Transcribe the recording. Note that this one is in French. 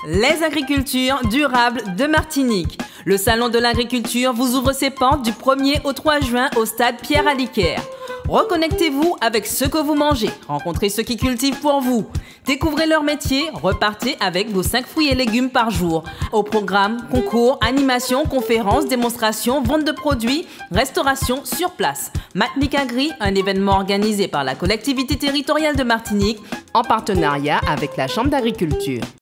Les agricultures durables de Martinique. Le Salon de l'agriculture vous ouvre ses portes du 1er au 3 juin au stade Pierre-Aliquer. Reconnectez-vous avec ce que vous mangez, rencontrez ceux qui cultivent pour vous. Découvrez leur métier, repartez avec vos 5 fruits et légumes par jour. Au programme, concours, animations, conférences, démonstrations, vente de produits, restauration sur place. Matnic Agri, un événement organisé par la collectivité territoriale de Martinique en partenariat avec la Chambre d'agriculture.